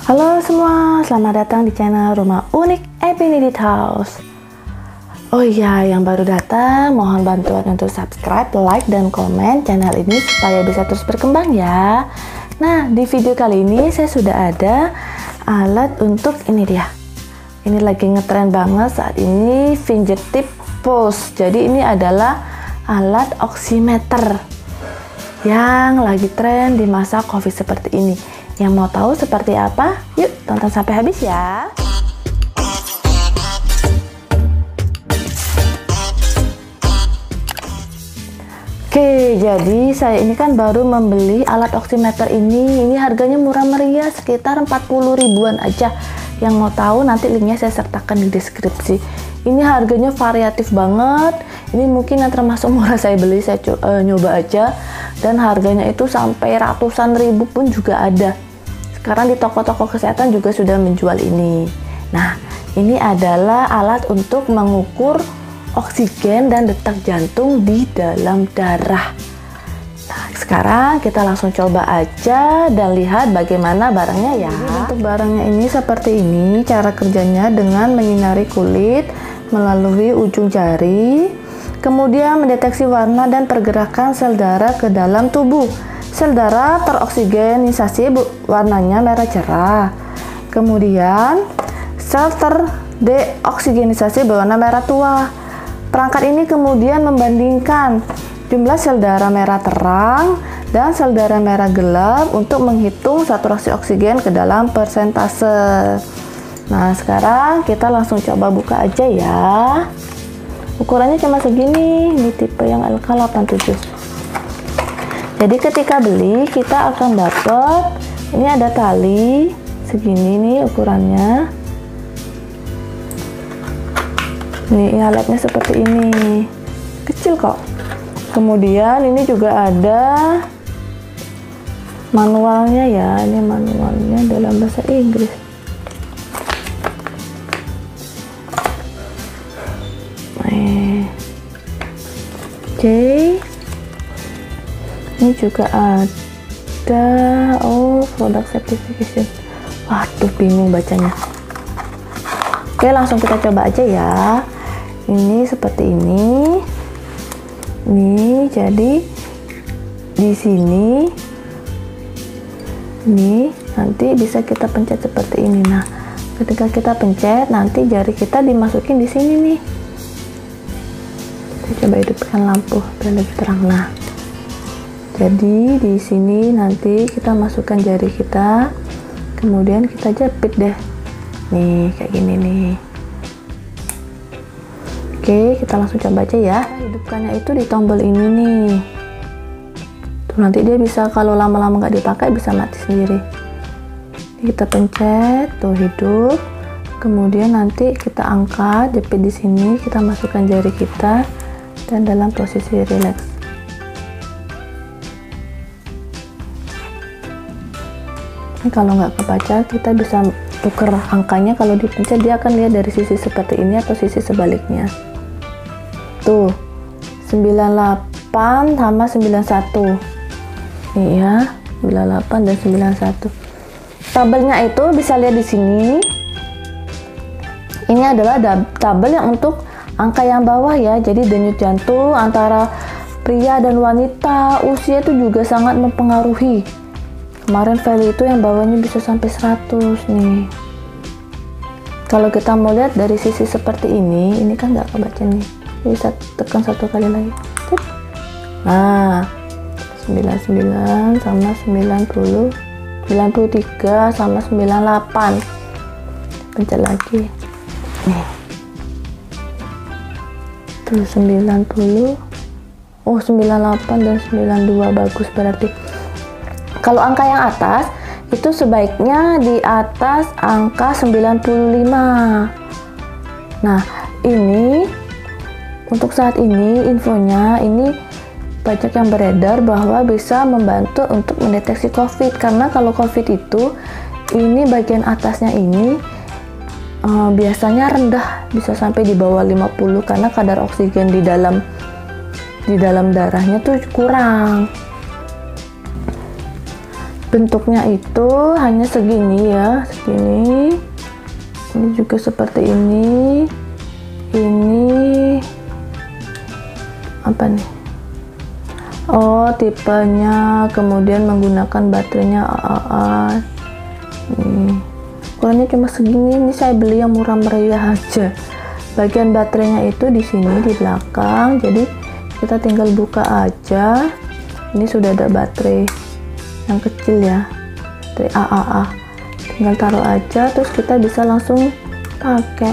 Halo semua, selamat datang di channel Rumah Unik Infinity House. Oh iya, yang baru datang, mohon bantuan untuk subscribe, like, dan komen channel ini supaya bisa terus berkembang ya. Nah, di video kali ini saya sudah ada alat untuk ini dia. Ini lagi ngetren banget saat ini, fingertip pulse. Jadi ini adalah alat oximeter yang lagi tren di masa COVID seperti ini. Yang mau tahu seperti apa? Yuk tonton sampai habis ya. Oke, jadi saya ini kan baru membeli alat oximeter ini. Ini harganya murah meriah, sekitar 40 ribuan aja. Yang mau tahu nanti linknya saya sertakan di deskripsi. Ini harganya variatif banget. Ini mungkin yang termasuk murah saya beli, saya nyoba aja. Dan harganya itu sampai ratusan ribu pun juga ada. Sekarang di toko-toko kesehatan juga sudah menjual ini. Nah, ini adalah alat untuk mengukur oksigen dan detak jantung di dalam darah. Nah, sekarang kita langsung coba aja dan lihat bagaimana barangnya ya. Untuk barangnya ini seperti ini, cara kerjanya dengan menyinari kulit melalui ujung jari, kemudian mendeteksi warna dan pergerakan sel darah ke dalam tubuh. Sel darah teroksigenisasi warnanya merah cerah. Kemudian sel terdeoksigenisasi berwarna merah tua. Perangkat ini kemudian membandingkan jumlah sel darah merah terang dan sel darah merah gelap untuk menghitung saturasi oksigen ke dalam persentase. Nah, sekarang kita langsung coba buka aja ya. Ukurannya cuma segini, ini tipe yang LK87. Jadi ketika beli kita akan dapat, ini ada tali segini nih ukurannya. Nih alatnya seperti ini, kecil kok. Kemudian ini juga ada manualnya ya, ini manualnya dalam bahasa Inggris. Ini juga ada product certification. Waduh, bingung bacanya. Oke, langsung kita coba aja ya. Ini seperti ini. Nih, jadi di sini ini nanti bisa kita pencet seperti ini. Nah, ketika kita pencet, nanti jari kita dimasukin di sini nih. Saya coba hidupkan lampu biar lebih terang. Nah, jadi di sini nanti kita masukkan jari kita, kemudian kita jepit deh. Nih, kayak gini nih. Oke, kita langsung coba aja ya. Hidupkannya itu di tombol ini nih. Tuh, nanti dia bisa kalau lama-lama nggak dipakai bisa mati sendiri. Ini kita pencet, tuh hidup. Kemudian nanti kita angkat, jepit di sini, kita masukkan jari kita dan dalam posisi relax. Ini kalau nggak kebaca, kita bisa tuker angkanya. Kalau dipencet dia akan lihat dari sisi seperti ini atau sisi sebaliknya. Tuh, 98 sama 91. Nih ya, 98 dan 91. Tabelnya itu bisa lihat di sini. Ini adalah tabel yang untuk angka yang bawah ya. Jadi denyut jantung antara pria dan wanita, usia itu juga sangat mempengaruhi. Kemarin value itu yang bawahnya bisa sampai 100 nih. Kalau kita mau lihat dari sisi seperti ini kan nggak kebaca nih. Bisa tekan satu kali lagi. Nah, 99 sama 90, 93 sama 98. Pencet lagi. Nih. Tuh 90. Oh, 98 dan 92 bagus berarti. Kalau angka yang atas itu sebaiknya di atas angka 95. Nah, ini untuk saat ini infonya ini banyak yang beredar bahwa bisa membantu untuk mendeteksi COVID. Karena kalau COVID itu ini bagian atasnya ini biasanya rendah, bisa sampai di bawah 50 karena kadar oksigen di dalam darahnya tuh kurang. bentuknya itu hanya segini ya, segini. Ini juga seperti ini. Ini apa nih? Oh, tipenya, kemudian menggunakan baterainya AAA. Nih, ukurannya cuma segini. Ini saya beli yang murah meriah aja. Bagian baterainya itu di sini di belakang. Jadi kita tinggal buka aja. Ini sudah ada baterai yang kecil ya, baterai AAA. Tinggal taruh aja, terus kita bisa langsung pakai.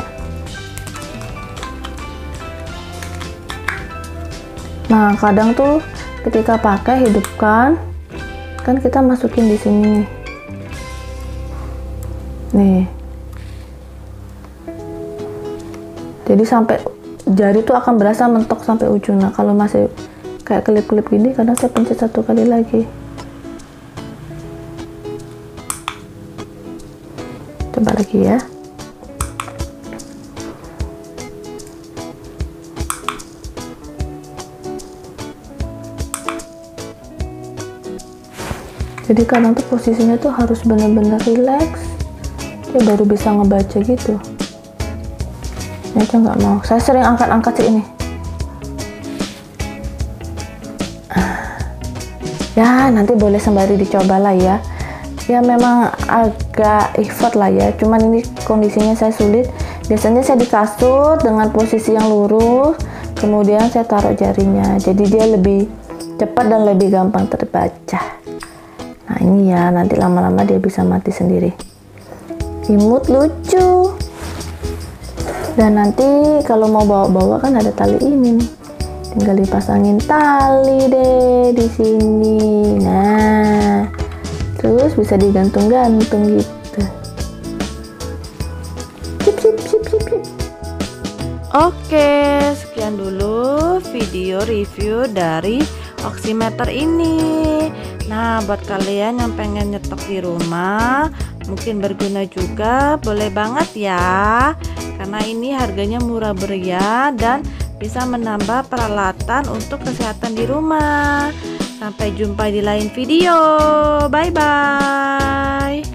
Nah, kadang tuh ketika pakai hidupkan, kan kita masukin di sini. Nih. Jadi sampai jari tuh akan berasa mentok sampai ujung. Nah, kalau masih kayak kelip-kelip gini, kadang saya pencet satu kali lagi. Coba lagi ya. Jadi kadang tuh posisinya tuh harus benar-benar relax, dia baru bisa ngebaca gitu. Ini aja nggak mau. Saya sering angkat-angkat sih ini. Ya nanti boleh sembari dicoba lah ya. Ya memang agak effort lah ya, cuman ini kondisinya saya sulit. Biasanya saya di kasur dengan posisi yang lurus, kemudian saya taruh jarinya, jadi dia lebih cepat dan lebih gampang terbaca. Nah ini ya, nanti lama-lama dia bisa mati sendiri. Imut lucu. Dan nanti kalau mau bawa-bawa kan ada tali ini nih, tinggal dipasangin tali deh di sini. Nah terus bisa digantung-gantung gitu. Sip, sip, sip, sip, sip. Oke, sekian dulu video review dari oximeter ini. Nah, buat kalian yang pengen nyetok di rumah, mungkin berguna juga, boleh banget ya. Karena ini harganya murah meriah dan bisa menambah peralatan untuk kesehatan di rumah. Sampai jumpa di lain video. Bye bye.